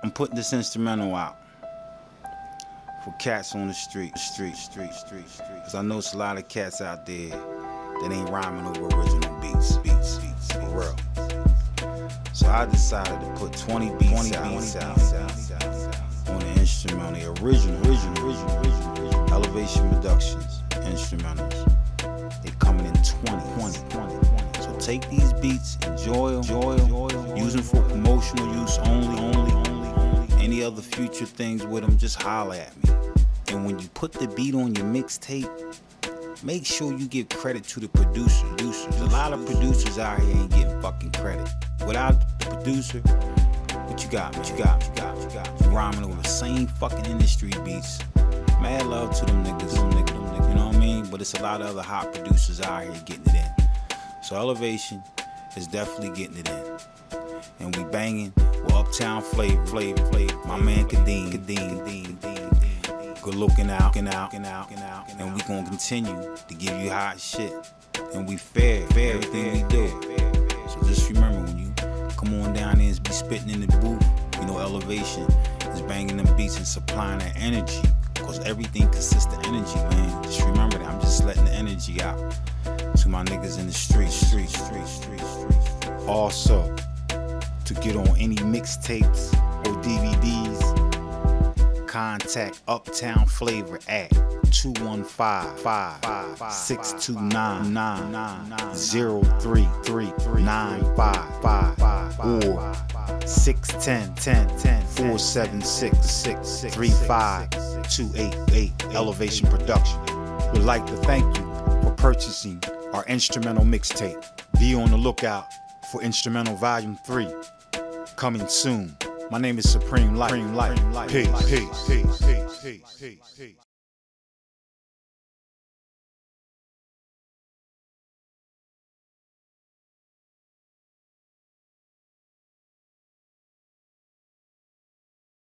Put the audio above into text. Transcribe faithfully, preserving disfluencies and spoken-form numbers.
I'm putting this instrumental out for cats on the street, street, street, street, street. Cause I know it's a lot of cats out there that ain't rhyming over original beats, beats, beats, for real. So I decided to put twenty beats, twenty out, beats out, out, out on the instrumental, the original, original, original, original, Elevation Productions instrumentals. They coming in twenty, twenty, twenty, twenty. So take these beats, enjoy them, enjoy them, use them for promotional use only, only, only, only. Any other future things with them, just holler at me. And when you put the beat on your mixtape, make sure you give credit to the producer. Producers. A lot of producers out here ain't getting fucking credit. Without the producer, what you got, what you got, what you got, what you got? You rhyming over the same fucking industry beats. Mad love to them niggas, them niggas, them niggas, you know what I mean? But it's a lot of other hot producers out here getting it in. So Elevation is definitely getting it in. And we banging with Uptown Flavor, Flavor, Flavor. My man Kadeem, Kadeem, Kadeem, Kadeem. Good looking out, looking out, looking out, looking out. And we gonna continue to give you hot shit. And we fair, fair everything we do. So just remember, when you come on down there and be spitting in the booth, you know Elevation is banging them beats and supplying that energy. Cause everything consists of energy, man. Just remember that. I'm just letting the energy out to my niggas in the street, street, street, street, street. Also, to get on any mixtapes or D V Ds, contact Uptown Flavor at two one five, five, six two nine, nine, zero three three nine five five or six one zero, one zero, four seven six, six three five two eight eight. Elevation Production would like to thank you for purchasing our instrumental mixtape. Be on the lookout for Instrumental Volume three coming soon. My name is Supreme Light. Peace. Peace. Peace. Peace. Peace. Peace.